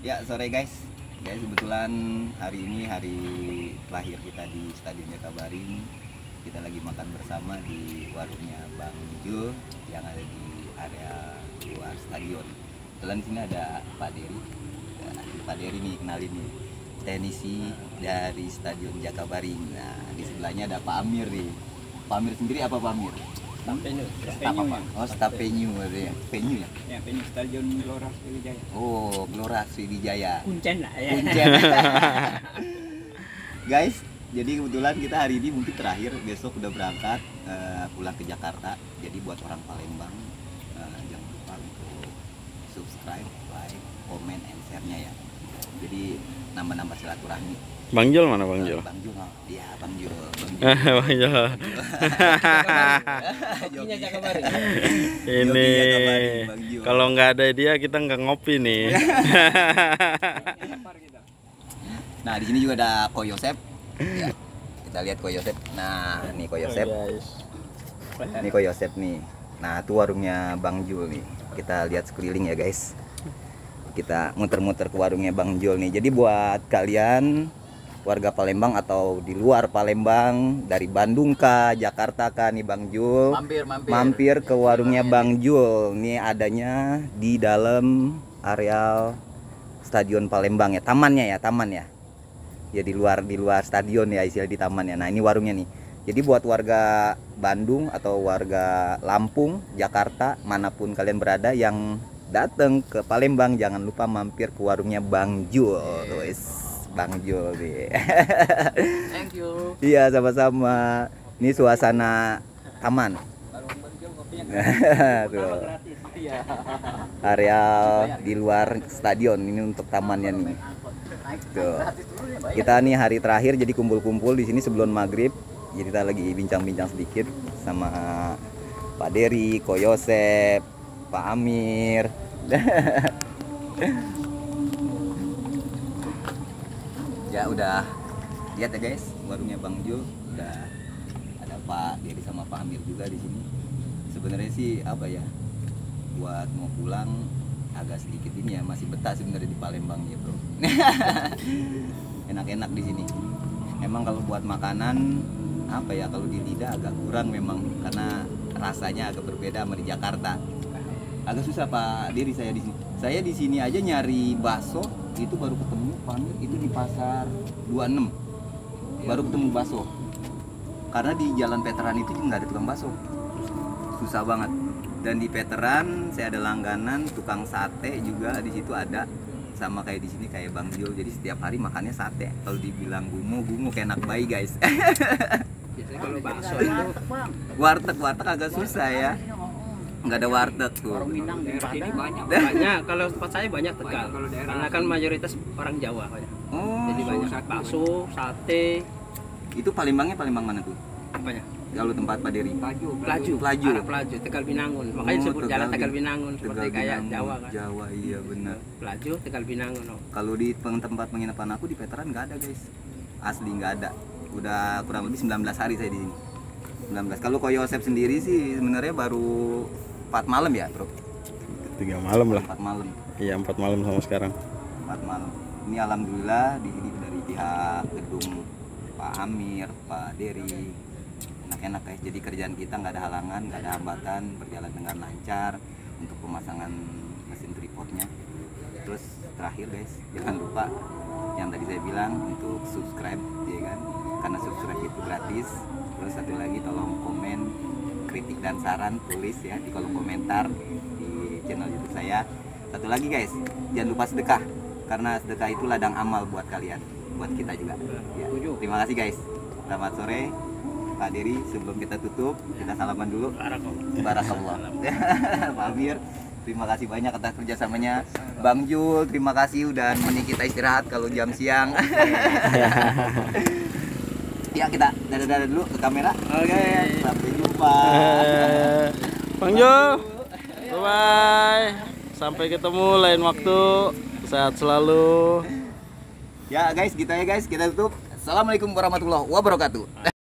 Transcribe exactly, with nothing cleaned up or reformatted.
Ya, sore guys. Guys, kebetulan hari ini hari terakhir kita di Stadion Jakabaring. Kita lagi makan bersama di warungnya Bang Jul yang ada di area luar stadion. Kebetulan di sini ada Pak Dery. Ya, Pak Dery nih, kenalin nih. Teknisi dari Stadion Jakabaring. Nah, di sebelahnya ada Pak Amir nih. Pak Amir sendiri apa Pak Amir? Staf venue. Staf apa? Oh, staf venue ya. Venue ya? Ya, venue Stadion Gelora Sriwijaya. Oh, Gelora Sriwijaya. Kuncen lah ya. Kuncen. Guys, jadi kebetulan kita hari ini mungkin terakhir, besok udah berangkat uh, pulang ke Jakarta. Jadi buat orang Palembang uh, jangan lupa untuk subscribe, like, comment, and share-nya ya. Jadi nambah-nambah silaturahmi. Bang Jul mana Bang Jul? Uh, Bang Jul, iya Bang Jul. Bang Jul. Bang Jul. Jokinya Jakabaring. Ini Jakabaring, Bang Jul. kalau nggak ada dia kita nggak ngopi nih. Nah, di sini juga ada Ko Yosep. Ya, kita lihat Ko Yosep. Nah, nih Ko Yosep. Ini Ko Yosep nih. Nah, itu warungnya Bang Jul nih. Kita lihat sekeliling ya, guys. Kita muter-muter ke warungnya Bang Jul nih. Jadi buat kalian warga Palembang atau di luar Palembang, dari Bandung kah, Jakarta kah nih Bang Jul, Mampir, mampir. mampir ke warungnya Bang Jul. Nih adanya di dalam areal Stadion Palembang ya, tamannya ya, taman ya. Ya di luar di luar stadion ya, istilah di tamannya. Nah, ini warungnya nih. Jadi buat warga Bandung atau warga Lampung, Jakarta, manapun kalian berada yang datang ke Palembang, jangan lupa mampir ke warungnya Bang Jul. Yes. Bang Jul nih. Thank you. Iya, sama-sama. Ini suasana taman. Tuh. Areal di luar stadion ini untuk tamannya nih. Tuh. Kita nih hari terakhir jadi kumpul-kumpul di sini sebelum maghrib. Jadi kita lagi bincang-bincang sedikit sama Pak Dery, Ko Yosep, Pak Amir. Ya udah lihat ya guys, warungnya Bang Jul udah ada Pak Dery sama Pak Amir juga di sini. Sebenarnya sih apa ya, buat mau pulang agak sedikit ini ya, masih betah sebenarnya di Palembang ya bro. Enak-enak di sini. Emang kalau buat makanan apa ya, kalau di lidah agak kurang memang karena rasanya agak berbeda sama di Jakarta. Agak susah Pak Dery saya di sini. Saya di sini aja nyari bakso itu baru ketemu Pak Amir itu di pasar dua puluh enam. Baru ketemu bakso. Karena di Jalan Veteran itu nggak ada tukang bakso. Susah banget. Dan di Veteran saya ada langganan tukang sate juga di situ ada, sama kayak di sini kayak Bang Jul. Jadi setiap hari makannya sate. Kalau dibilang gumo, gumo kayak enak bayi guys. Biasanya kalau bakso itu Warteg, warteg agak susah ya. Nggak ada warteg tuh. daerah sini banyak. Banyak. Kalau tempat saya banyak Tegal. Karena kan mayoritas orang Jawa banyak. Oh, Jadi banyak bakso, sate, itu Palembangnya Palembang mana tuh? apanya? Kalau tempat Pak Dery? Pelaju, Pelaju. arah Pelaju, Tegal Binangun. Makanya Oh, disebut jalan Tegal Tegal Bin- Binangun seperti Tegal kayak Binangun, Jawa kan. Jawa, iya benar. Pelaju, Tegal Binangun. Oh. Kalau di peng- tempat penginapan aku di Veteran nggak ada guys, asli nggak ada. Udah kurang lebih sembilan belas hari saya di sini. sembilan belas. Kalau Ko Yosep sendiri sih sebenarnya baru empat malam ya bro. Tiga malam lah. empat malam. Iya empat malam sama sekarang. empat malam. Ini alhamdulillah di sini dari pihak gedung Pak Amir, Pak Dery, enak-enak guys. Jadi kerjaan kita nggak ada halangan, nggak ada hambatan, berjalan dengan lancar untuk pemasangan mesin tripodnya. Terus terakhir guys, jangan lupa yang tadi saya bilang untuk subscribe ya kan, karena subscribe itu gratis. Terus satu lagi tolong komen, kritik dan saran tulis ya di kolom komentar di channel YouTube saya. Satu lagi guys, jangan lupa sedekah, karena sedekah itu ladang amal buat kalian, buat kita juga ya. Terima kasih guys, selamat sore Pak Dery. Sebelum kita tutup, kita salaman dulu. Barakallah. Pak Amir, terima kasih banyak atas kerjasamanya. Bang Jul, terima kasih udah menemani kita istirahat kalau jam siang. Ya kita dadah-dadah dulu ke kamera. Oke, sampai jumpa. Eh, Bang Jul, bye bye. Sampai ketemu lain waktu. Sehat selalu. Ya guys, gitu ya guys, kita tutup. Assalamualaikum warahmatullahi wabarakatuh.